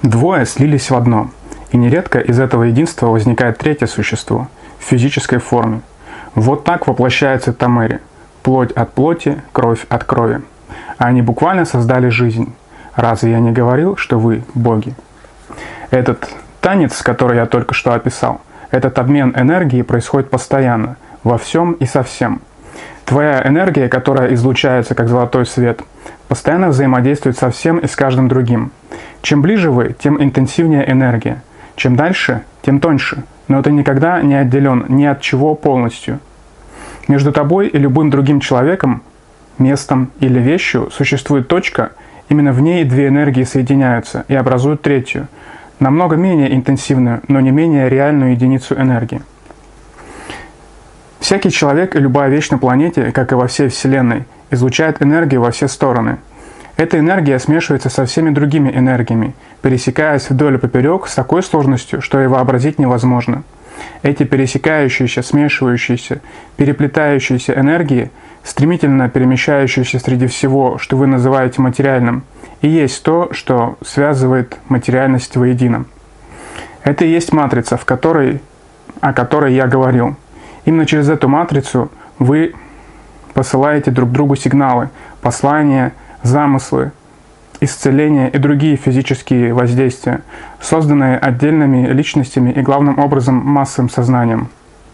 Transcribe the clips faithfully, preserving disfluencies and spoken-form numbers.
Двое слились в одно, и нередко из этого единства возникает третье существо в физической форме. Вот так воплощается Тамери, плоть от плоти, кровь от крови. Они буквально создали жизнь. Разве я не говорил, что вы боги? Этот танец, который я только что описал, этот обмен энергии происходит постоянно, во всем и со всем. Твоя энергия, которая излучается как золотой свет, постоянно взаимодействует со всем и с каждым другим. Чем ближе вы, тем интенсивнее энергия. Чем дальше, тем тоньше, но ты никогда не отделен ни от чего полностью. Между тобой и любым другим человеком, местом или вещью существует точка, именно в ней две энергии соединяются и образуют третью, намного менее интенсивную, но не менее реальную единицу энергии. Всякий человек и любая вещь на планете, как и во всей Вселенной, излучает энергию во все стороны. Эта энергия смешивается со всеми другими энергиями, пересекаясь вдоль и поперек с такой сложностью, что и вообразить невозможно. Эти пересекающиеся, смешивающиеся, переплетающиеся энергии, стремительно перемещающиеся среди всего, что вы называете материальным, и есть то, что связывает материальность воедино. Это и есть матрица, в которой, о которой я говорил. Именно через эту матрицу вы посылаете друг другу сигналы, послания, замыслы, исцеления и другие физические воздействия, созданные отдельными личностями и главным образом массовым сознанием.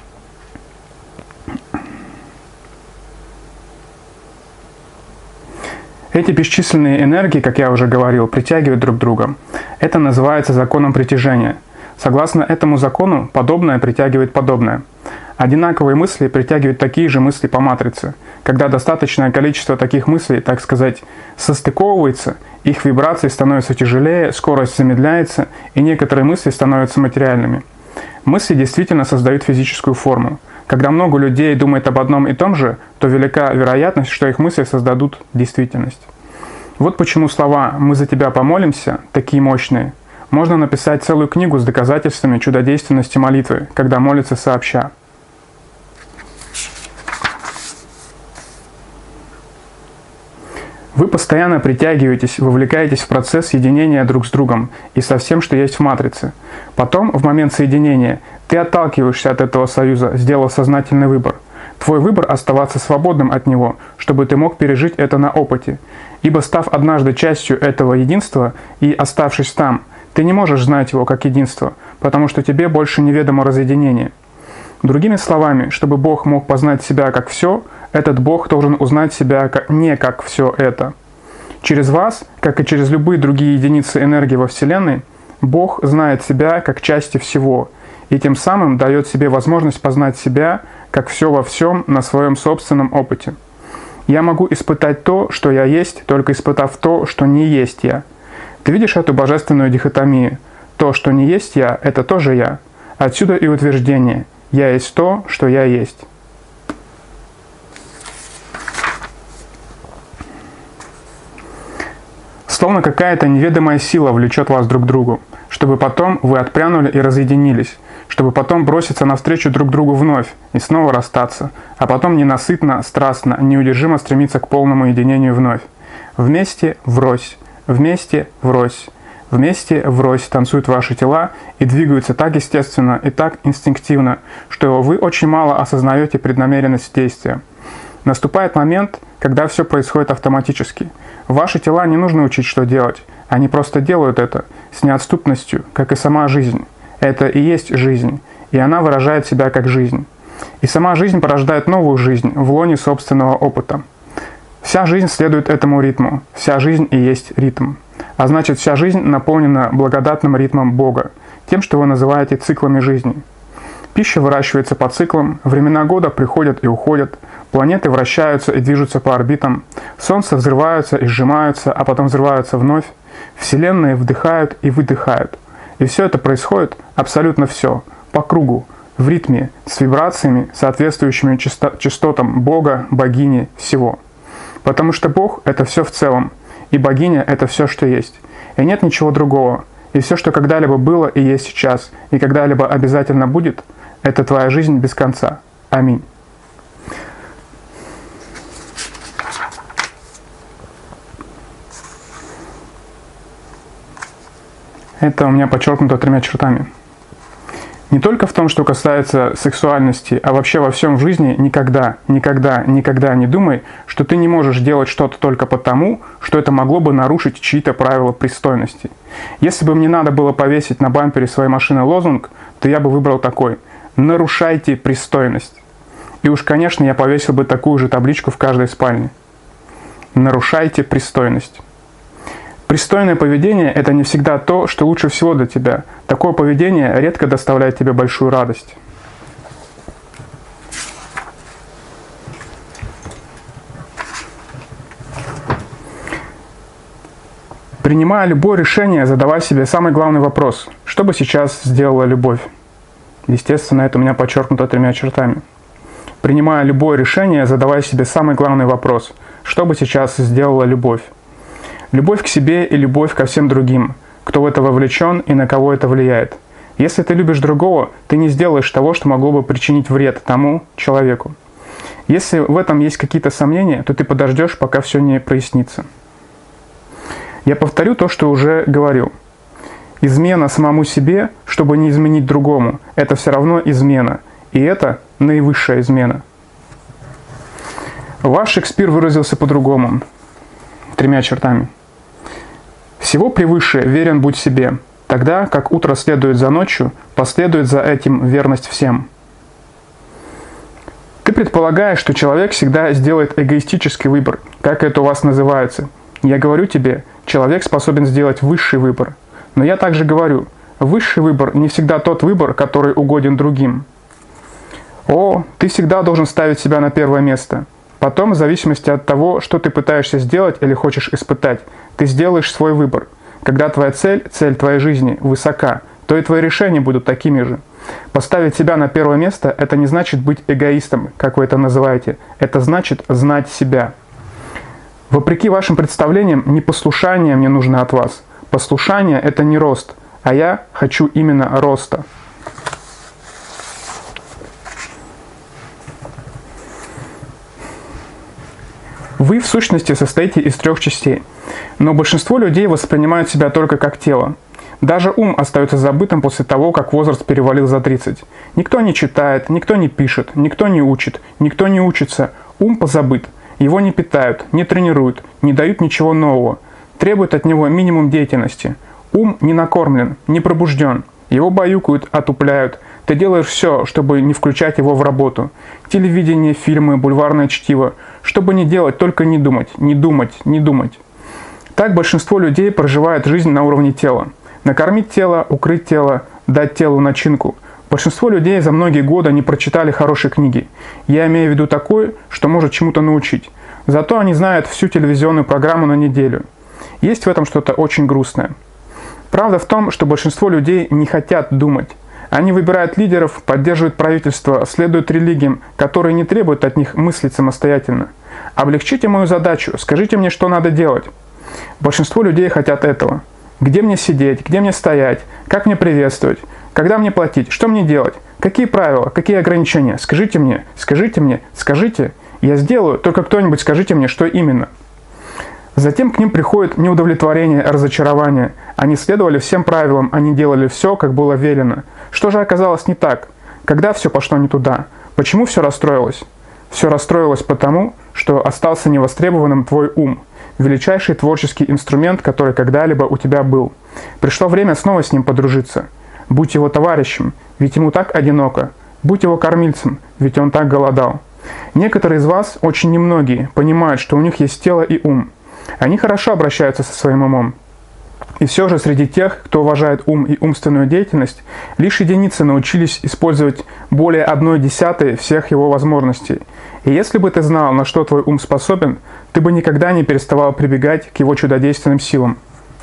Эти бесчисленные энергии, как я уже говорил, притягивают друг друга. Это называется законом притяжения. Согласно этому закону, подобное притягивает подобное. Одинаковые мысли притягивают такие же мысли по матрице. Когда достаточное количество таких мыслей, так сказать, состыковывается, их вибрации становятся тяжелее, скорость замедляется, и некоторые мысли становятся материальными. Мысли действительно создают физическую форму. Когда много людей думает об одном и том же, то велика вероятность, что их мысли создадут действительность. Вот почему слова «мы за тебя помолимся» такие мощные. Можно написать целую книгу с доказательствами чудодейственности молитвы, когда молятся сообща. Вы постоянно притягиваетесь, вовлекаетесь в процесс единения друг с другом и со всем, что есть в матрице. Потом, в момент соединения, ты отталкиваешься от этого союза, сделав сознательный выбор. Твой выбор – оставаться свободным от него, чтобы ты мог пережить это на опыте. Ибо став однажды частью этого единства и оставшись там, ты не можешь знать его как единство, потому что тебе больше неведомо разъединение. Другими словами, чтобы Бог мог познать себя как все, этот Бог должен узнать себя не как все это. Через вас, как и через любые другие единицы энергии во Вселенной, Бог знает себя как части всего, и тем самым дает себе возможность познать себя как все во всем на своем собственном опыте. Я могу испытать то, что я есть, только испытав то, что не есть я. Ты видишь эту божественную дихотомию? То, что не есть я, это тоже я. Отсюда и утверждение «я есть то, что я есть». Словно какая-то неведомая сила влечет вас друг к другу, чтобы потом вы отпрянули и разъединились, чтобы потом броситься навстречу друг другу вновь и снова расстаться, а потом ненасытно, страстно, неудержимо стремиться к полному единению вновь. Вместе врозь, вместе врозь, вместе врозь танцуют ваши тела и двигаются так естественно и так инстинктивно, что вы очень мало осознаете преднамеренность действия. Наступает момент, когда все происходит автоматически. Ваши тела не нужно учить, что делать. Они просто делают это с неотступностью, как и сама жизнь. Это и есть жизнь, и она выражает себя как жизнь. И сама жизнь порождает новую жизнь в лоне собственного опыта. Вся жизнь следует этому ритму. Вся жизнь и есть ритм. А значит, вся жизнь наполнена благодатным ритмом Бога, тем, что вы называете циклами жизни. Пища выращивается по циклам, времена года приходят и уходят, планеты вращаются и движутся по орбитам, солнца взрываются и сжимаются, а потом взрываются вновь, вселенные вдыхают и выдыхают. И все это происходит, абсолютно все, по кругу, в ритме, с вибрациями, соответствующими частотам Бога, богини, всего. Потому что Бог – это все в целом, и богиня – это все, что есть. И нет ничего другого. И все, что когда-либо было и есть сейчас, и когда-либо обязательно будет – это твоя жизнь без конца. Аминь. Это у меня подчеркнуто тремя чертами. Не только в том, что касается сексуальности, а вообще во всем в жизни никогда, никогда, никогда не думай, что ты не можешь делать что-то только потому, что это могло бы нарушить чьи-то правила пристойности. Если бы мне надо было повесить на бампере своей машины лозунг, то я бы выбрал такой: «Нарушайте пристойность». И уж, конечно, я повесил бы такую же табличку в каждой спальне. Нарушайте пристойность. Пристойное поведение – это не всегда то, что лучше всего для тебя. Такое поведение редко доставляет тебе большую радость. Принимая любое решение, задавай себе самый главный вопрос: что бы сейчас сделала любовь? Естественно, это у меня подчеркнуто тремя чертами. Принимая любое решение, задавай себе самый главный вопрос: что бы сейчас сделала любовь? Любовь к себе и любовь ко всем другим, кто в это вовлечен и на кого это влияет. Если ты любишь другого, ты не сделаешь того, что могло бы причинить вред тому человеку. Если в этом есть какие-то сомнения, то ты подождешь, пока все не прояснится. Я повторю то, что уже говорил. Измена самому себе, чтобы не изменить другому, это все равно измена. И это наивысшая измена. Ваш Шекспир выразился по-другому, тремя чертами. Всего превыше верен будь себе, тогда как утро следует за ночью, последует за этим верность всем. Ты предполагаешь, что человек всегда сделает эгоистический выбор, как это у вас называется. Я говорю тебе, человек способен сделать высший выбор. Но я также говорю, высший выбор не всегда тот выбор, который угоден другим. О, ты всегда должен ставить себя на первое место. Потом, в зависимости от того, что ты пытаешься сделать или хочешь испытать, ты сделаешь свой выбор. Когда твоя цель, цель твоей жизни, высока, то и твои решения будут такими же. Поставить себя на первое место – это не значит быть эгоистом, как вы это называете. Это значит знать себя. Вопреки вашим представлениям, не послушание мне нужно от вас. Послушание – это не рост, а я хочу именно роста. Вы, в сущности, состоите из трех частей, но большинство людей воспринимают себя только как тело. Даже ум остается забытым после того, как возраст перевалил за тридцать. Никто не читает, никто не пишет, никто не учит, никто не учится. Ум позабыт. Его не питают, не тренируют, не дают ничего нового. Требуют от него минимум деятельности. Ум не накормлен, не пробужден. Его баюкают, отупляют. Ты делаешь все, чтобы не включать его в работу. Телевидение, фильмы, бульварное чтиво. Что бы ни делать, только не думать, не думать, не думать. Так большинство людей проживает жизнь на уровне тела. Накормить тело, укрыть тело, дать телу начинку. Большинство людей за многие годы не прочитали хорошие книги. Я имею в виду такой, что может чему-то научить. Зато они знают всю телевизионную программу на неделю. Есть в этом что-то очень грустное. Правда в том, что большинство людей не хотят думать. Они выбирают лидеров, поддерживают правительство, следуют религиям, которые не требуют от них мыслить самостоятельно. Облегчите мою задачу, скажите мне, что надо делать. Большинство людей хотят этого. Где мне сидеть, где мне стоять, как мне приветствовать, когда мне платить, что мне делать, какие правила, какие ограничения. Скажите мне, скажите мне, скажите. Я сделаю, только кто-нибудь скажите мне, что именно. Затем к ним приходит неудовлетворение, разочарование. Они следовали всем правилам, они делали все, как было велено. Что же оказалось не так? Когда все пошло не туда? Почему все расстроилось? Все расстроилось потому, что остался невостребованным твой ум. Величайший творческий инструмент, который когда-либо у тебя был. Пришло время снова с ним подружиться. Будь его товарищем, ведь ему так одиноко. Будь его кормильцем, ведь он так голодал. Некоторые из вас, очень немногие, понимают, что у них есть тело и ум. Они хорошо обращаются со своим умом. И все же среди тех, кто уважает ум и умственную деятельность, лишь единицы научились использовать более одной десятой всех его возможностей. И если бы ты знал, на что твой ум способен, ты бы никогда не переставал прибегать к его чудодейственным силам.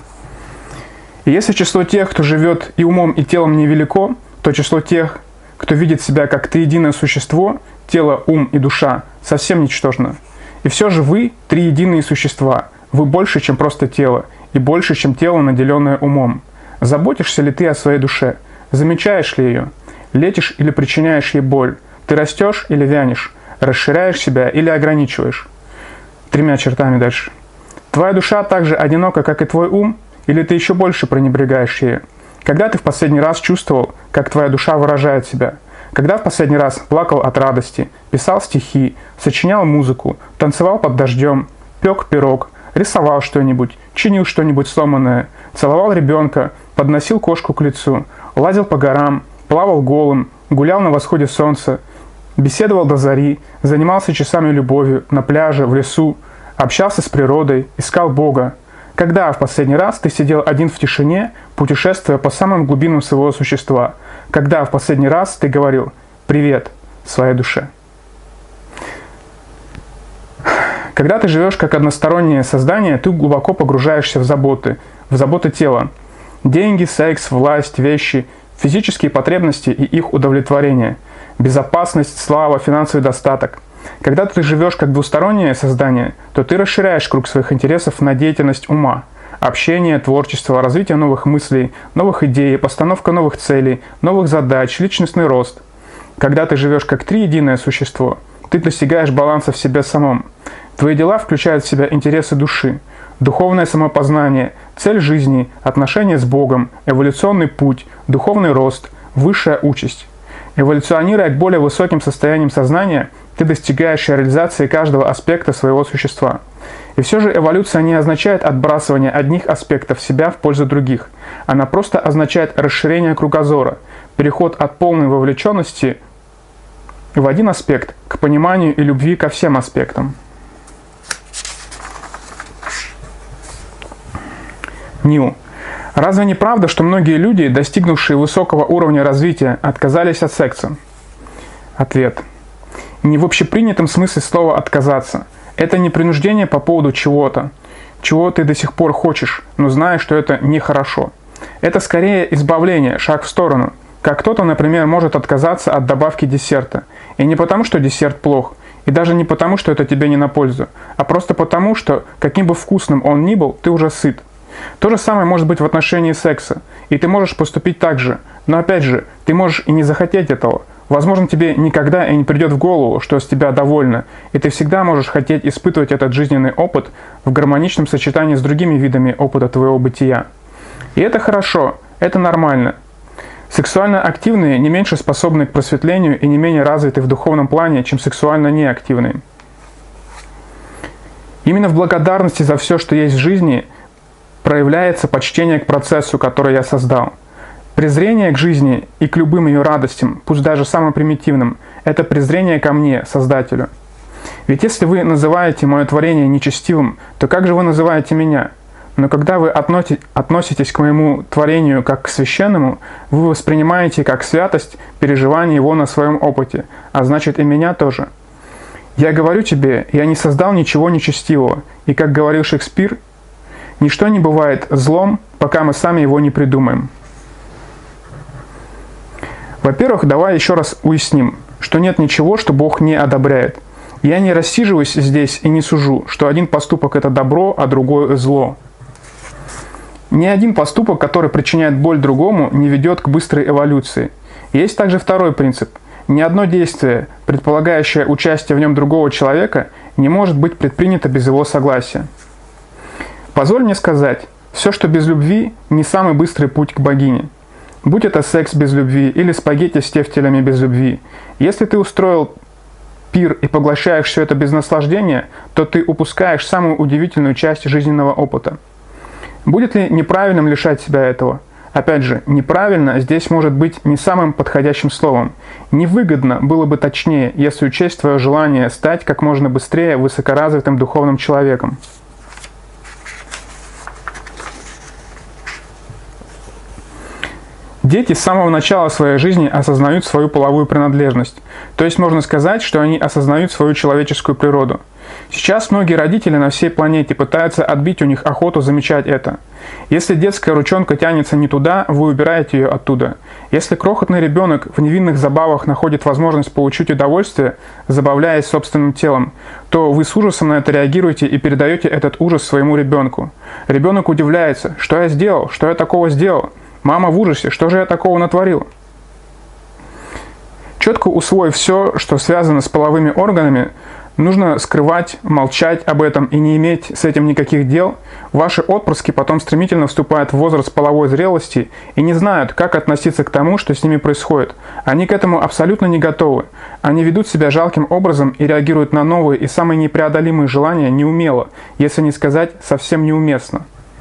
И если число тех, кто живет и умом, и телом невелико, то число тех, кто видит себя как триединое существо, тело, ум и душа, совсем ничтожно. И все же вы три единые существа, вы больше, чем просто тело, и больше, чем тело, наделенное умом. Заботишься ли ты о своей душе? Замечаешь ли ее? Лечишь или причиняешь ей боль? Ты растешь или вянешь? Расширяешь себя или ограничиваешь? Тремя чертами дальше. Твоя душа так же одинока, как и твой ум, Или ты еще больше пренебрегаешь ею? Когда ты в последний раз чувствовал, как твоя душа выражает себя? Когда в последний раз плакал от радости, писал стихи, сочинял музыку, танцевал под дождем, пек пирог, рисовал что-нибудь, чинил что-нибудь сломанное, целовал ребенка, подносил кошку к лицу, лазил по горам, плавал голым, гулял на восходе солнца, беседовал до зари, занимался часами любовью на пляже, в лесу, общался с природой, искал Бога? Когда в последний раз ты сидел один в тишине, путешествуя по самым глубинам своего существа? Когда в последний раз ты говорил «привет» своей душе? Когда ты живешь как одностороннее создание, ты глубоко погружаешься в заботы, в заботы тела. Деньги, секс, власть, вещи, физические потребности и их удовлетворение, безопасность, слава, финансовый достаток. Когда ты живешь как двустороннее создание, то ты расширяешь круг своих интересов на деятельность ума, общение, творчество, развитие новых мыслей, новых идей, постановка новых целей, новых задач, личностный рост. Когда ты живешь как триединое существо, ты достигаешь баланса в себе самом. Твои дела включают в себя интересы души, духовное самопознание, цель жизни, отношения с Богом, эволюционный путь, духовный рост, высшая участь. Эволюционируя к более высоким состояниям сознания, ты достигаешь реализации каждого аспекта своего существа. И все же эволюция не означает отбрасывание одних аспектов себя в пользу других. Она просто означает расширение кругозора, переход от полной вовлеченности в один аспект к пониманию и любви ко всем аспектам. Нил. Разве не правда, что многие люди, достигнувшие высокого уровня развития, отказались от секса? Ответ. Не в общепринятом смысле слова «отказаться». Это не принуждение по поводу чего-то, чего ты до сих пор хочешь, но знаешь, что это нехорошо. Это скорее избавление, шаг в сторону. Как кто-то, например, может отказаться от добавки десерта. И не потому, что десерт плох, и даже не потому, что это тебе не на пользу, а просто потому, что, каким бы вкусным он ни был, ты уже сыт. То же самое может быть в отношении секса, и ты можешь поступить так же, но опять же, ты можешь и не захотеть этого. Возможно, тебе никогда и не придет в голову, что с тебя довольно, и ты всегда можешь хотеть испытывать этот жизненный опыт в гармоничном сочетании с другими видами опыта твоего бытия. И это хорошо, это нормально. Сексуально активные не меньше способны к просветлению и не менее развиты в духовном плане, чем сексуально неактивные. Именно в благодарности за все, что есть в жизни, проявляется почтение к процессу, который я создал. Презрение к жизни и к любым ее радостям, пусть даже самым примитивным, это презрение ко мне, Создателю. Ведь если вы называете мое творение нечестивым, то как же вы называете меня? Но когда вы относитесь к моему творению как к священному, вы воспринимаете как святость переживание его на своем опыте, а значит и меня тоже. Я говорю тебе, я не создал ничего нечестивого, и, как говорил Шекспир, ничто не бывает злом, пока мы сами его не придумаем. Во-первых, давай еще раз уясним, что нет ничего, что Бог не одобряет. Я не рассиживаюсь здесь и не сужу, что один поступок – это добро, а другой – зло. Ни один поступок, который причиняет боль другому, не ведет к быстрой эволюции. Есть также второй принцип. Ни одно действие, предполагающее участие в нем другого человека, не может быть предпринято без его согласия. Позволь мне сказать, все, что без любви, не самый быстрый путь к богине. Будь это секс без любви или спагетти с тефтелями без любви. Если ты устроил пир и поглощаешь все это без наслаждения, то ты упускаешь самую удивительную часть жизненного опыта. Будет ли неправильным лишать себя этого? Опять же, неправильно здесь может быть не самым подходящим словом. Невыгодно было бы точнее, если учесть твое желание стать как можно быстрее высокоразвитым духовным человеком. Дети с самого начала своей жизни осознают свою половую принадлежность. То есть можно сказать, что они осознают свою человеческую природу. Сейчас многие родители на всей планете пытаются отбить у них охоту замечать это. Если детская ручонка тянется не туда, вы убираете ее оттуда. Если крохотный ребенок в невинных забавах находит возможность получить удовольствие, забавляясь собственным телом, то вы с ужасом на это реагируете и передаете этот ужас своему ребенку. Ребенок удивляется: что я сделал, что я такого сделал? Мама в ужасе, что же я такого натворил? Четко усвоив все, что связано с половыми органами, нужно скрывать, молчать об этом и не иметь с этим никаких дел, ваши отпрыски потом стремительно вступают в возраст половой зрелости и не знают, как относиться к тому, что с ними происходит. Они к этому абсолютно не готовы. Они ведут себя жалким образом и реагируют на новые и самые непреодолимые желания неумело, если не сказать совсем неуместно.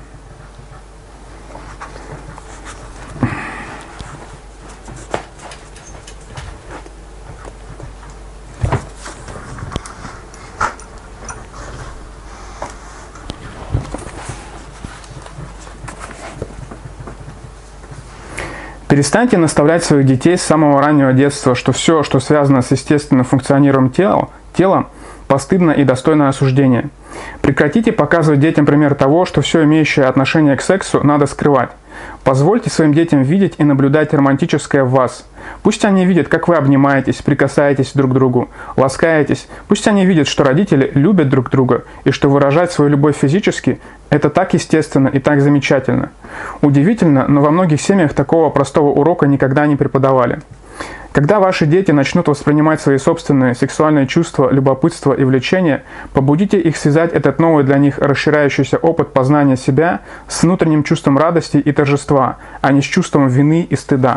Перестаньте наставлять своих детей с самого раннего детства, что все, что связано с естественным функционированием тела, тела, постыдно и достойно осуждения. Прекратите показывать детям пример того, что все имеющее отношение к сексу надо скрывать. Позвольте своим детям видеть и наблюдать романтическое в вас. Пусть они видят, как вы обнимаетесь, прикасаетесь друг к другу, ласкаетесь. Пусть они видят, что родители любят друг друга и что выражать свою любовь физически – это так естественно и так замечательно. Удивительно, но во многих семьях такого простого урока никогда не преподавали. Когда ваши дети начнут воспринимать свои собственные сексуальные чувства, любопытство и влечения, побудите их связать этот новый для них расширяющийся опыт познания себя с внутренним чувством радости и торжества, а не с чувством вины и стыда.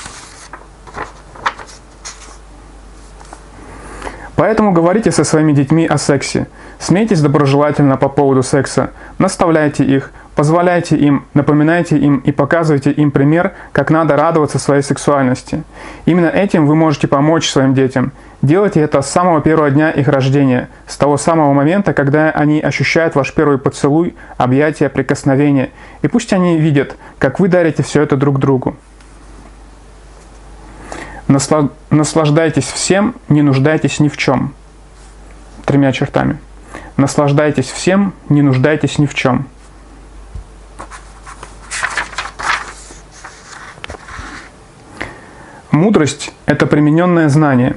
Поэтому говорите со своими детьми о сексе. Смейтесь доброжелательно по поводу секса, наставляйте их, позволяйте им, напоминайте им и показывайте им пример, как надо радоваться своей сексуальности. Именно этим вы можете помочь своим детям. Делайте это с самого первого дня их рождения, с того самого момента, когда они ощущают ваш первый поцелуй, объятия, прикосновение. И пусть они видят, как вы дарите все это друг другу. Наслаждайтесь всем, не нуждайтесь ни в чем. Тремя чертами. Наслаждайтесь всем, не нуждайтесь ни в чем. Мудрость – это примененное знание.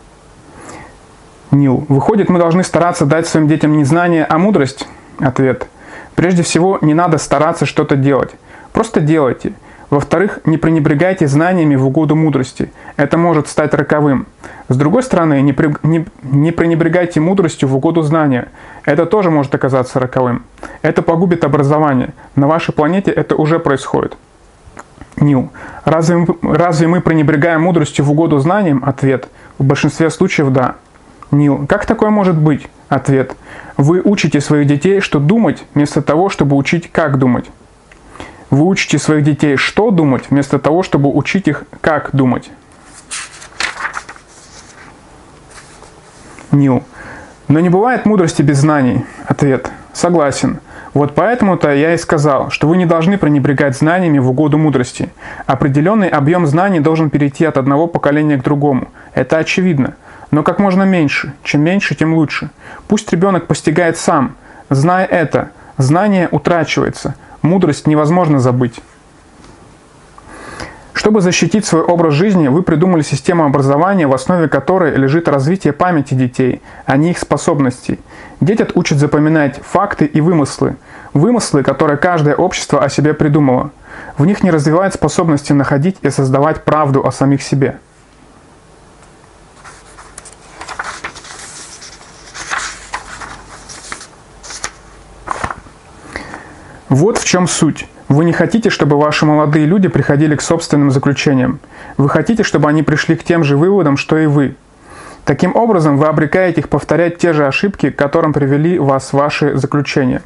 Нил. Выходит, мы должны стараться дать своим детям не знание, а мудрость? Ответ. Прежде всего, не надо стараться что-то делать. Просто делайте. Во-вторых, не пренебрегайте знаниями в угоду мудрости. Это может стать роковым. С другой стороны, не, при... не... не пренебрегайте мудростью в угоду знания. Это тоже может оказаться роковым. Это погубит образование. На вашей планете это уже происходит. Нил. Разве мы, разве мы пренебрегаем мудростью в угоду знаниям? Ответ. В большинстве случаев да. Нил. Как такое может быть? Ответ. Вы учите своих детей, что думать, вместо того, чтобы учить, как думать. Вы учите своих детей, что думать, вместо того, чтобы учить их, как думать. Нил. Но не бывает мудрости без знаний. Ответ. Согласен. Вот поэтому-то я и сказал, что вы не должны пренебрегать знаниями в угоду мудрости. Определенный объем знаний должен перейти от одного поколения к другому. Это очевидно. Но как можно меньше. Чем меньше, тем лучше. Пусть ребенок постигает сам. Зная это, знание утрачивается. Мудрость невозможно забыть. Чтобы защитить свой образ жизни, вы придумали систему образования, в основе которой лежит развитие памяти детей, а не их способностей. Дети учат запоминать факты и вымыслы. Вымыслы, которые каждое общество о себе придумало. В них не развивают способности находить и создавать правду о самих себе. Вот в чем суть. Вы не хотите, чтобы ваши молодые люди приходили к собственным заключениям. Вы хотите, чтобы они пришли к тем же выводам, что и вы. Таким образом, вы обрекаете их повторять те же ошибки, к которым привели вас ваши заключения.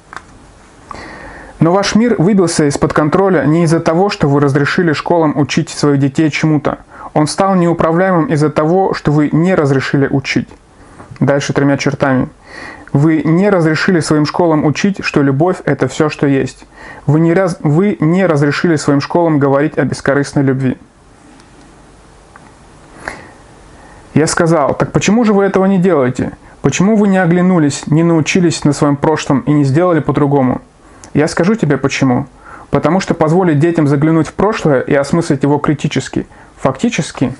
Но ваш мир выбился из-под контроля не из-за того, что вы разрешили школам учить своих детей чему-то. Он стал неуправляемым из-за того, что вы не разрешили учить. Дальше тремя чертами. Вы не разрешили своим школам учить, что любовь – это все, что есть. Вы не, раз... Вы не разрешили своим школам говорить о бескорыстной любви. Я сказал, так почему же вы этого не делаете? Почему вы не оглянулись, не научились на своем прошлом и не сделали по-другому? Я скажу тебе почему. Потому что позволить детям заглянуть в прошлое и осмыслить его критически, фактически,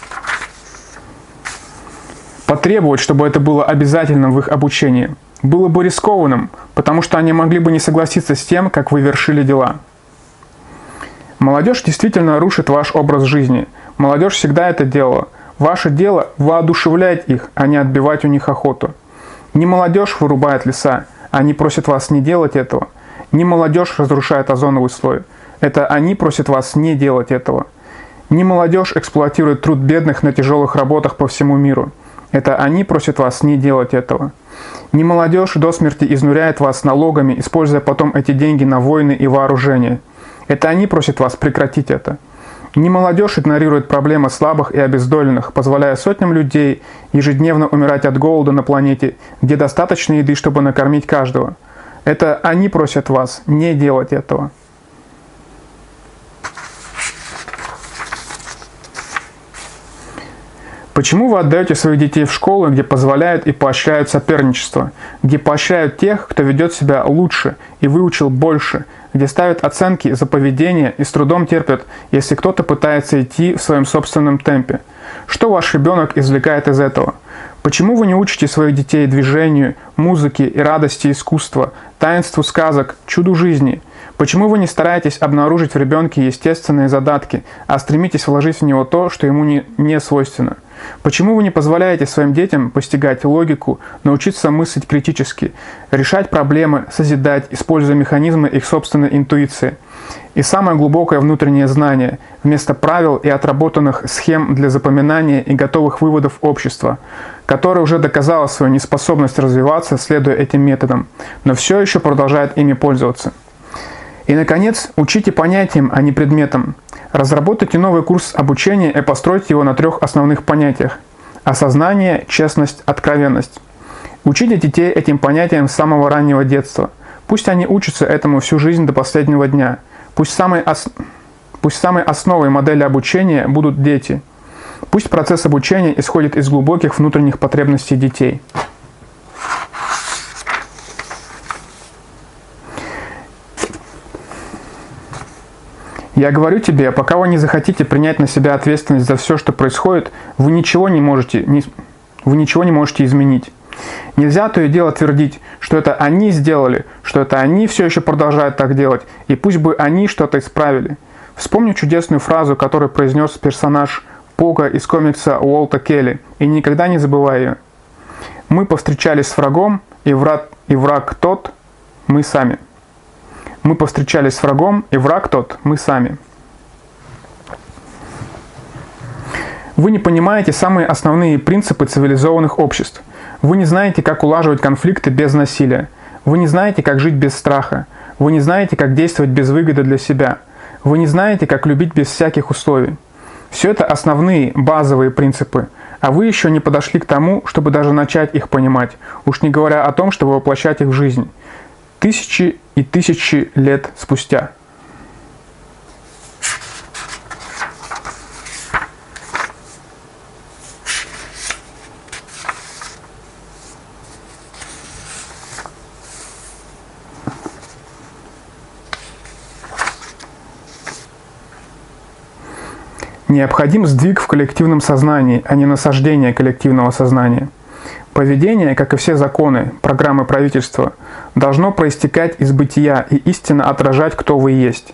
потребовать, чтобы это было обязательным в их обучении, было бы рискованным, потому что они могли бы не согласиться с тем, как вы вершили дела. Молодежь действительно рушит ваш образ жизни. Молодежь всегда это делала. Ваше дело – воодушевлять их, а не отбивать у них охоту. Не молодежь вырубает леса, они просят вас не делать этого. Не молодежь разрушает озоновый слой, это они просят вас не делать этого. Не молодежь эксплуатирует труд бедных на тяжелых работах по всему миру, это они просят вас не делать этого. Не молодежь до смерти изнуряет вас налогами, используя потом эти деньги на войны и вооружение. Это они просят вас прекратить это. Не молодежь игнорирует проблемы слабых и обездоленных, позволяя сотням людей ежедневно умирать от голода на планете, где достаточно еды, чтобы накормить каждого. Это они просят вас не делать этого. Почему вы отдаете своих детей в школы, где позволяют и поощряют соперничество, где поощряют тех, кто ведет себя лучше и выучил больше, где ставят оценки за поведение и с трудом терпят, если кто-то пытается идти в своем собственном темпе? Что ваш ребенок извлекает из этого? Почему вы не учите своих детей движению, музыке и радости искусства, таинству сказок, чуду жизни? Почему вы не стараетесь обнаружить в ребенке естественные задатки, а стремитесь вложить в него то, что ему не, не свойственно? Почему вы не позволяете своим детям постигать логику, научиться мыслить критически, решать проблемы, созидать, используя механизмы их собственной интуиции? И самое глубокое внутреннее знание, вместо правил и отработанных схем для запоминания и готовых выводов общества, которое уже доказало свою неспособность развиваться, следуя этим методам, но все еще продолжает ими пользоваться. И, наконец, учите понятиям, а не предметам. Разработайте новый курс обучения и постройте его на трех основных понятиях – осознание, честность, откровенность. Учите детей этим понятиям с самого раннего детства. Пусть они учатся этому всю жизнь до последнего дня. Пусть самой, ос... Пусть самой основой модели обучения будут дети. Пусть процесс обучения исходит из глубоких внутренних потребностей детей. Я говорю тебе, пока вы не захотите принять на себя ответственность за все, что происходит, вы ничего не можете, не, вы ничего не можете изменить. Нельзя то и дело твердить, что это они сделали, что это они все еще продолжают так делать, и пусть бы они что-то исправили. Вспомню чудесную фразу, которую произнес персонаж Пога из комикса Уолта Келли, и никогда не забывай ее. Мы повстречались с врагом, и враг, и враг тот, мы сами. Мы повстречались с врагом, и враг тот, мы сами. Вы не понимаете самые основные принципы цивилизованных обществ. Вы не знаете, как улаживать конфликты без насилия. Вы не знаете, как жить без страха. Вы не знаете, как действовать без выгоды для себя. Вы не знаете, как любить без всяких условий. Все это основные, базовые принципы, а вы еще не подошли к тому, чтобы даже начать их понимать, уж не говоря о том, чтобы воплощать их в жизнь. Тысячи и тысячи лет спустя. Необходим сдвиг в коллективном сознании, а не насаждение коллективного сознания. Поведение, как и все законы, программы правительства, должно проистекать из бытия и истинно отражать, кто вы есть.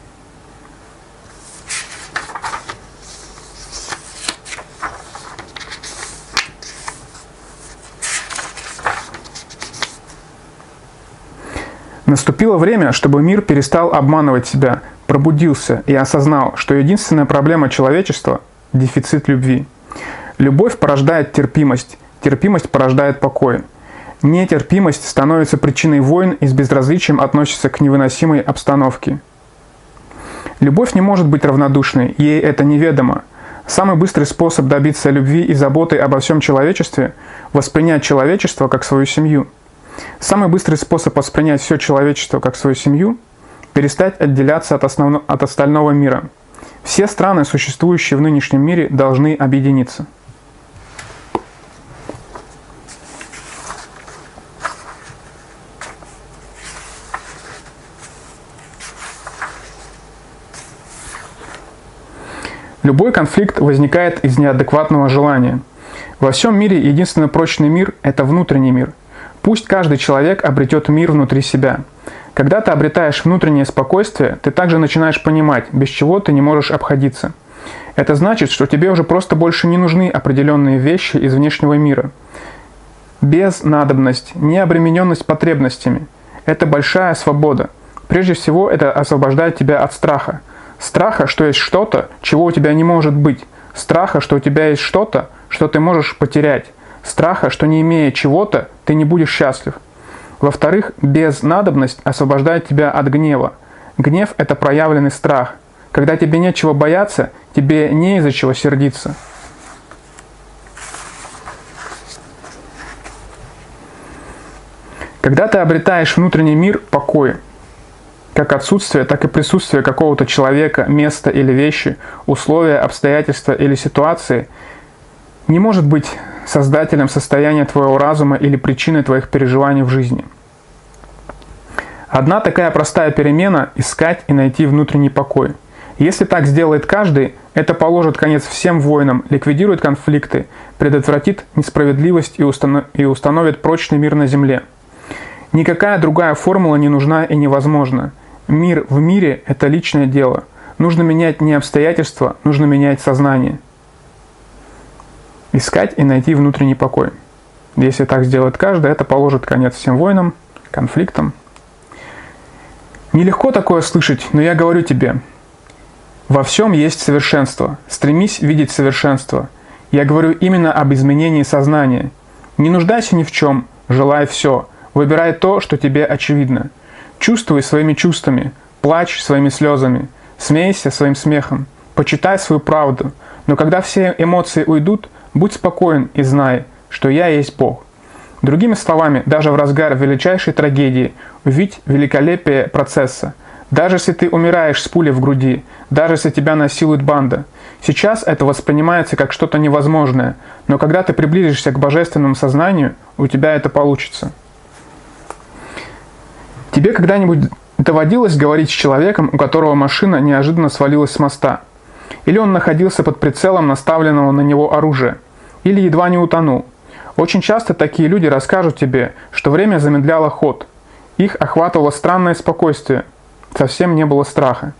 Наступило время, чтобы мир перестал обманывать себя, пробудился и осознал, что единственная проблема человечества – дефицит любви. Любовь порождает терпимость, терпимость порождает покой. Нетерпимость становится причиной войн и с безразличием относится к невыносимой обстановке. Любовь не может быть равнодушной, ей это неведомо. Самый быстрый способ добиться любви и заботы обо всем человечестве – воспринять человечество как свою семью. Самый быстрый способ воспринять все человечество как свою семью – перестать отделяться от, основно, от остального мира. Все страны, существующие в нынешнем мире, должны объединиться. Любой конфликт возникает из неадекватного желания. Во всем мире единственный прочный мир – это внутренний мир. Пусть каждый человек обретет мир внутри себя. Когда ты обретаешь внутреннее спокойствие, ты также начинаешь понимать, без чего ты не можешь обходиться. Это значит, что тебе уже просто больше не нужны определенные вещи из внешнего мира. Безнадобность, необремененность потребностями – это большая свобода. Прежде всего, это освобождает тебя от страха. Страха, что есть что-то, чего у тебя не может быть. Страха, что у тебя есть что-то, что ты можешь потерять. Страха, что не имея чего-то, ты не будешь счастлив. Во-вторых, безнадобность освобождает тебя от гнева. Гнев – это проявленный страх. Когда тебе нечего бояться, тебе не из-за чего сердиться. Когда ты обретаешь внутренний мир, покой, как отсутствие, так и присутствие какого-то человека, места или вещи, условия, обстоятельства или ситуации, не может быть создателем состояния твоего разума или причиной твоих переживаний в жизни. Одна такая простая перемена – искать и найти внутренний покой. Если так сделает каждый, это положит конец всем войнам, ликвидирует конфликты, предотвратит несправедливость и, установ... и установит прочный мир на земле. Никакая другая формула не нужна и невозможна. Мир в мире – это личное дело. Нужно менять не обстоятельства, нужно менять сознание. Искать и найти внутренний покой. Если так сделает каждый, это положит конец всем войнам, конфликтам. Нелегко такое слышать, но я говорю тебе, во всем есть совершенство. Стремись видеть совершенство. Я говорю именно об изменении сознания. Не нуждайся ни в чем, желай все. Выбирай то, что тебе очевидно. Чувствуй своими чувствами, плачь своими слезами, смейся своим смехом, почитай свою правду. Но когда все эмоции уйдут, будь спокоен и знай, что я есть Бог. Другими словами, даже в разгар величайшей трагедии увидь великолепие процесса. Даже если ты умираешь с пулей в груди, даже если тебя насилует банда. Сейчас это воспринимается как что-то невозможное, но когда ты приблизишься к божественному сознанию, у тебя это получится. Тебе когда-нибудь доводилось говорить с человеком, у которого машина неожиданно свалилась с моста? Или он находился под прицелом наставленного на него оружия? Или едва не утонул? Очень часто такие люди расскажут тебе, что время замедляло ход. Их охватывало странное спокойствие. Совсем не было страха.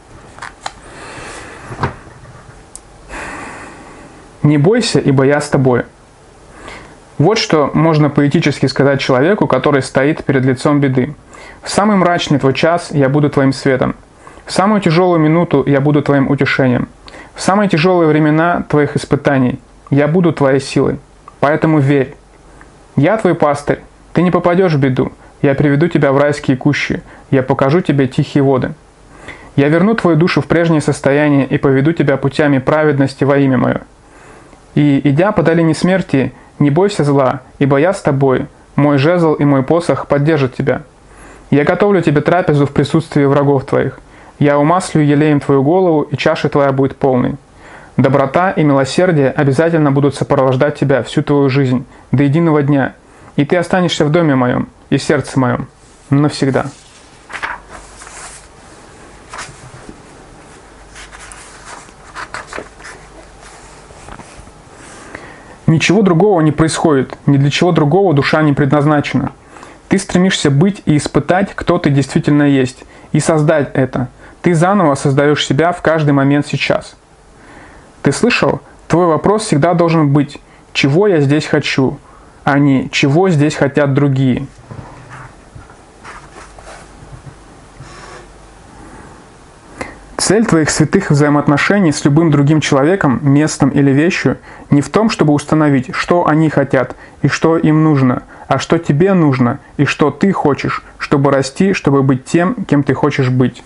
Не бойся, ибо я с тобой. Вот что можно поэтически сказать человеку, который стоит перед лицом беды. В самый мрачный твой час я буду твоим светом. В самую тяжелую минуту я буду твоим утешением. В самые тяжелые времена твоих испытаний я буду твоей силой. Поэтому верь. Я твой пастырь. Ты не попадешь в беду. Я приведу тебя в райские кущи. Я покажу тебе тихие воды. Я верну твою душу в прежнее состояние и поведу тебя путями праведности во имя мое. И, идя по долине смерти, не бойся зла, ибо я с тобой. Мой жезл и мой посох поддержат тебя. Я готовлю тебе трапезу в присутствии врагов твоих. Я умаслю елеем твою голову, и чаша твоя будет полной. Доброта и милосердие обязательно будут сопровождать тебя всю твою жизнь, до единого дня, и ты останешься в доме моем и в сердце моем навсегда. Ничего другого не происходит, ни для чего другого душа не предназначена. Ты стремишься быть и испытать, кто ты действительно есть, и создать это. Ты заново создаешь себя в каждый момент сейчас. Ты слышал? Твой вопрос всегда должен быть, чего я здесь хочу, а не чего здесь хотят другие. Цель твоих святых взаимоотношений с любым другим человеком, местом или вещью не в том, чтобы установить, что они хотят и что им нужно, а что тебе нужно и что ты хочешь, чтобы расти, чтобы быть тем, кем ты хочешь быть.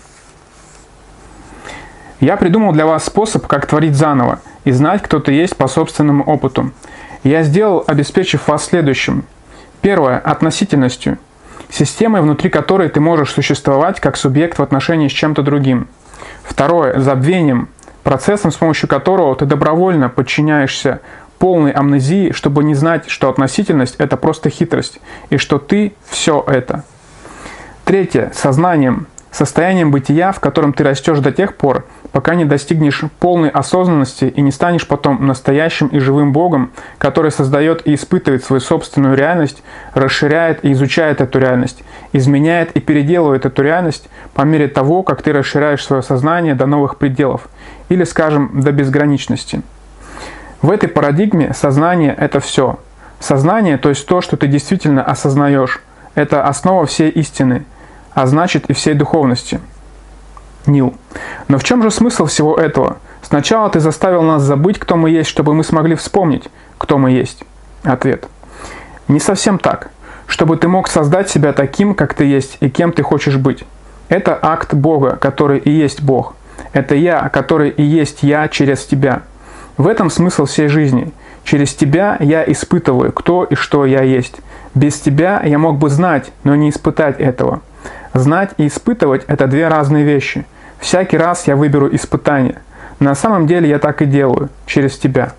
Я придумал для вас способ, как творить заново и знать, кто ты есть по собственному опыту. Я сделал, обеспечив вас следующим. Первое – относительностью. Системой, внутри которой ты можешь существовать как субъект в отношении с чем-то другим. Второе – забвением, процессом, с помощью которого ты добровольно подчиняешься полной амнезии, чтобы не знать, что относительность – это просто хитрость, и что ты – все это. Третье – сознанием, состоянием бытия, в котором ты растешь до тех пор, пока не достигнешь полной осознанности и не станешь потом настоящим и живым Богом, который создает и испытывает свою собственную реальность, расширяет и изучает эту реальность, изменяет и переделывает эту реальность по мере того, как ты расширяешь свое сознание до новых пределов, или, скажем, до безграничности. В этой парадигме сознание – это все. Сознание, то есть то, что ты действительно осознаешь, это основа всей истины, а значит и всей духовности. Нил. Но в чем же смысл всего этого? Сначала ты заставил нас забыть, кто мы есть, чтобы мы смогли вспомнить, кто мы есть. Ответ. Не совсем так. Чтобы ты мог создать себя таким, как ты есть, и кем ты хочешь быть. Это акт Бога, который и есть Бог. Это Я, который и есть Я через тебя. В этом смысл всей жизни. Через тебя я испытываю, кто и что я есть. Без тебя я мог бы знать, но не испытать этого. Знать и испытывать – это две разные вещи. Всякий раз я выберу испытание. На самом деле я так и делаю, через тебя.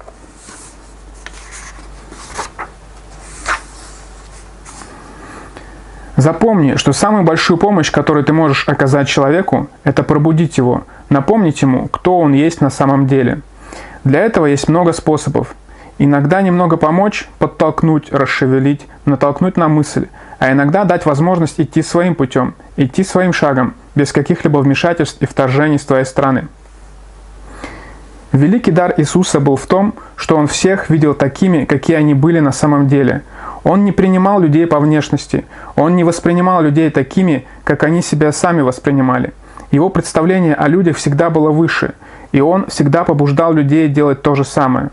Запомни, что самую большую помощь, которую ты можешь оказать человеку, это пробудить его, напомнить ему, кто он есть на самом деле. Для этого есть много способов. Иногда немного помочь, подтолкнуть, расшевелить, натолкнуть на мысль, а иногда дать возможность идти своим путем, идти своим шагом, без каких-либо вмешательств и вторжений с твоей стороны. Великий дар Иисуса был в том, что Он всех видел такими, какие они были на самом деле. Он не принимал людей по внешности, Он не воспринимал людей такими, как они себя сами воспринимали. Его представление о людях всегда было выше, и Он всегда побуждал людей делать то же самое.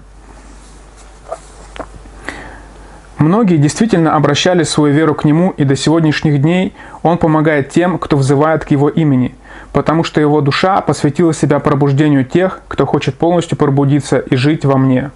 Многие действительно обращали свою веру к Нему, и до сегодняшних дней Он помогает тем, кто взывает к Его имени, потому что Его душа посвятила себя пробуждению тех, кто хочет полностью пробудиться и жить во мне.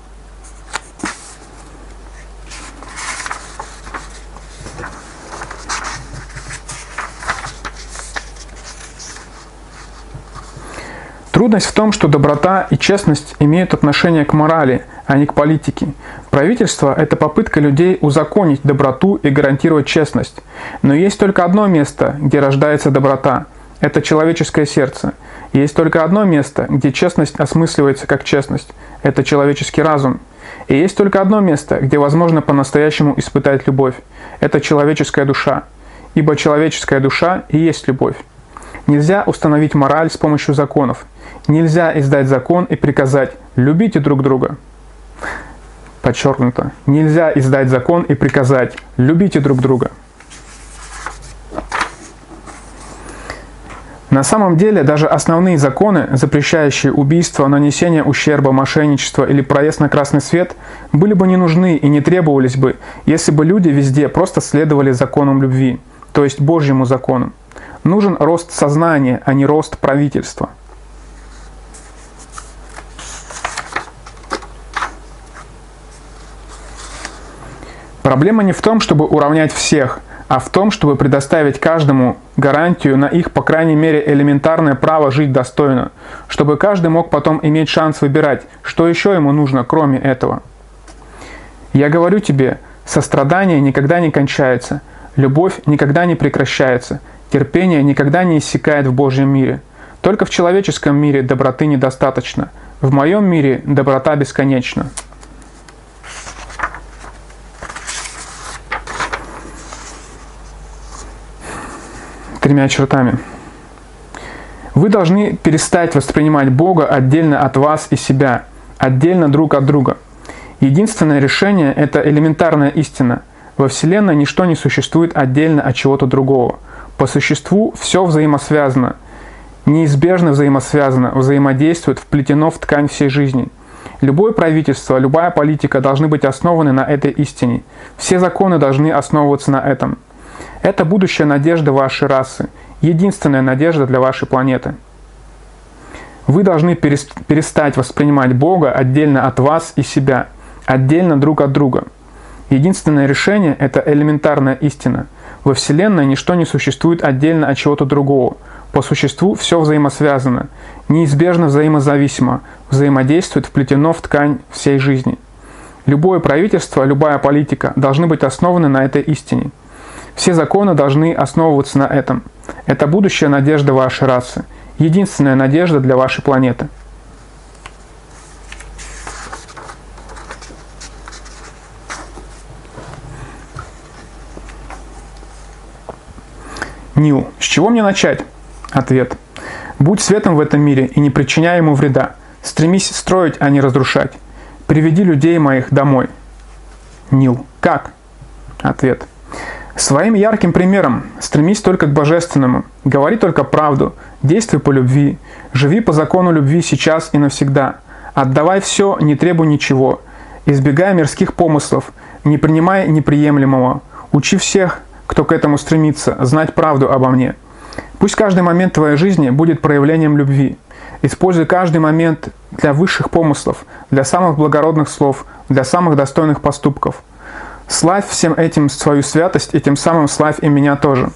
Трудность в том, что доброта и честность имеют отношение к морали, а не к политике. Правительство – это попытка людей узаконить доброту и гарантировать честность. Но есть только одно место, где рождается доброта – это человеческое сердце. Есть только одно место, где честность осмысливается как честность – это человеческий разум. И есть только одно место, где возможно по-настоящему испытать любовь – это человеческая душа. Ибо человеческая душа и есть любовь. Нельзя установить мораль с помощью законов. Нельзя издать закон и приказать «любите друг друга». Подчеркнуто. Нельзя издать закон и приказать «любите друг друга». На самом деле, даже основные законы, запрещающие убийство, нанесение ущерба, мошенничество или проезд на красный свет, были бы не нужны и не требовались бы, если бы люди везде просто следовали законам любви, то есть Божьему закону. Нужен рост сознания, а не рост правительства. Проблема не в том, чтобы уравнять всех, а в том, чтобы предоставить каждому гарантию на их, по крайней мере, элементарное право жить достойно, чтобы каждый мог потом иметь шанс выбирать, что еще ему нужно, кроме этого. Я говорю тебе, сострадание никогда не кончается, любовь никогда не прекращается, терпение никогда не иссякает в Божьем мире. Только в человеческом мире доброты недостаточно, в моем мире доброта бесконечна. Тремя чертами. Вы должны перестать воспринимать Бога отдельно от вас и себя, отдельно друг от друга. Единственное решение – это элементарная истина. Во Вселенной ничто не существует отдельно от чего-то другого. По существу все взаимосвязано, неизбежно взаимосвязано, взаимодействует, вплетено в ткань всей жизни. Любое правительство, любая политика должны быть основаны на этой истине. Все законы должны основываться на этом. Это будущая надежда вашей расы, единственная надежда для вашей планеты. Вы должны перестать воспринимать Бога отдельно от вас и себя, отдельно друг от друга. Единственное решение – это элементарная истина. Во Вселенной ничто не существует отдельно от чего-то другого. По существу все взаимосвязано, неизбежно взаимозависимо, взаимодействует, вплетено в ткань всей жизни. Любое правительство, любая политика должны быть основаны на этой истине. Все законы должны основываться на этом. Это будущая надежда вашей расы, единственная надежда для вашей планеты. Нил, с чего мне начать? Ответ. Будь светом в этом мире и не причиняй ему вреда. Стремись строить, а не разрушать. Приведи людей моих домой. Нил, как? Ответ. Своим ярким примером стремись только к божественному. Говори только правду. Действуй по любви. Живи по закону любви сейчас и навсегда. Отдавай все, не требуй ничего. Избегай мирских помыслов. Не принимай неприемлемого. Учи всех, кто к этому стремится, знать правду обо мне. Пусть каждый момент твоей жизни будет проявлением любви. Используй каждый момент для высших помыслов, для самых благородных слов, для самых достойных поступков. Славь всем этим свою святость и тем самым славь и меня тоже.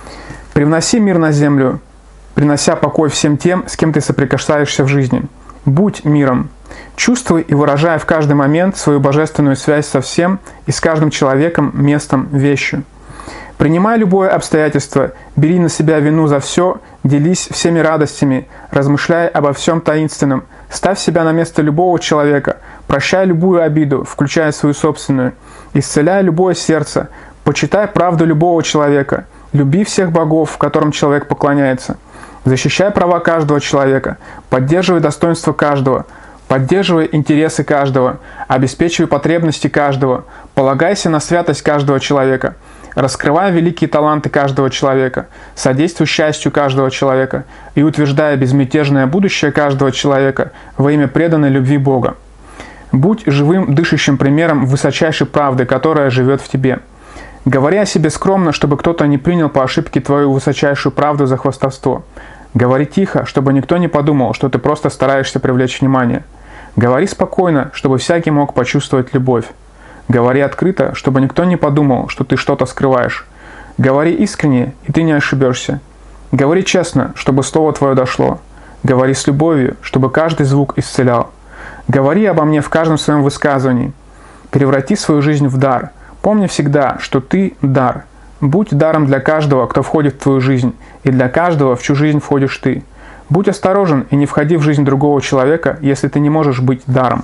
Привноси мир на землю, принося покой всем тем, с кем ты соприкасаешься в жизни. Будь миром. Чувствуй и выражай в каждый момент свою божественную связь со всем и с каждым человеком, местом, вещью. Принимай любое обстоятельство, бери на себя вину за все, делись всеми радостями, размышляй обо всем таинственном, ставь себя на место любого человека, прощай любую обиду, включая свою собственную, исцеляй любое сердце, почитай правду любого человека, люби всех богов, которым человек поклоняется, защищай права каждого человека, поддерживай достоинство каждого, поддерживай интересы каждого, обеспечивай потребности каждого, полагайся на святость каждого человека, раскрывая великие таланты каждого человека, содействуя счастью каждого человека и утверждая безмятежное будущее каждого человека во имя преданной любви Бога. Будь живым, дышащим примером высочайшей правды, которая живет в тебе. Говори о себе скромно, чтобы кто-то не принял по ошибке твою высочайшую правду за хвастовство. Говори тихо, чтобы никто не подумал, что ты просто стараешься привлечь внимание. Говори спокойно, чтобы всякий мог почувствовать любовь. Говори открыто, чтобы никто не подумал, что ты что-то скрываешь. Говори искренне, и ты не ошибешься. Говори честно, чтобы слово твое дошло. Говори с любовью, чтобы каждый звук исцелял. Говори обо мне в каждом своем высказывании. Преврати свою жизнь в дар. Помни всегда, что ты – дар. Будь даром для каждого, кто входит в твою жизнь, и для каждого, в чью жизнь входишь ты. Будь осторожен и не входи в жизнь другого человека, если ты не можешь быть даром.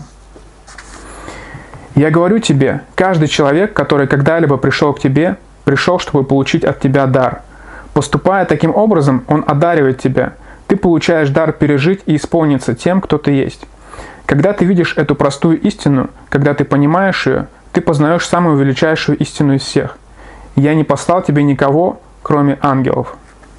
Я говорю тебе, каждый человек, который когда-либо пришел к тебе, пришел, чтобы получить от тебя дар. Поступая таким образом, он одаривает тебя. Ты получаешь дар пережить и исполниться тем, кто ты есть. Когда ты видишь эту простую истину, когда ты понимаешь ее, ты познаешь самую величайшую истину из всех. Я не послал тебе никого, кроме ангелов.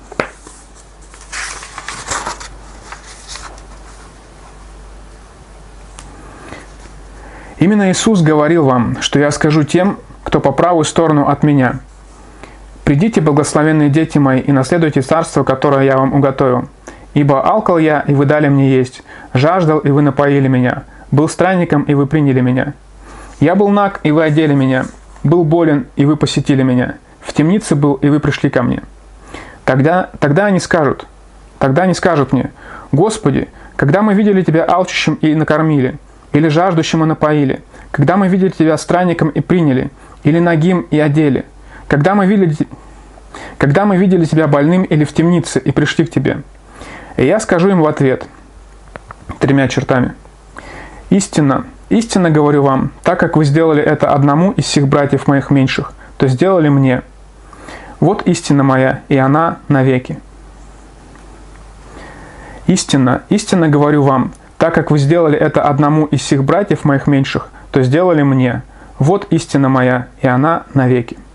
Именно Иисус говорил вам, что я скажу тем, кто по правую сторону от меня. «Придите, благословенные дети мои, и наследуйте царство, которое я вам уготовил. Ибо алкал я, и вы дали мне есть, жаждал, и вы напоили меня, был странником, и вы приняли меня. Я был наг, и вы одели меня, был болен, и вы посетили меня, в темнице был, и вы пришли ко мне». Тогда, тогда они скажут, тогда они скажут мне: «Господи, когда мы видели Тебя алчущим и накормили, или жаждущим и напоили, когда мы видели Тебя странником и приняли, или нагим и одели, когда мы видели, когда мы видели Тебя больным или в темнице и пришли к Тебе». И я скажу им в ответ тремя чертами: «Истинно, истинно говорю вам, так как вы сделали это одному из всех братьев моих меньших, то сделали мне. Вот истина моя, и она навеки. Истинно, истинно говорю вам, так как вы сделали это одному из всех братьев моих меньших, то сделали мне. Вот истина моя, и она навеки».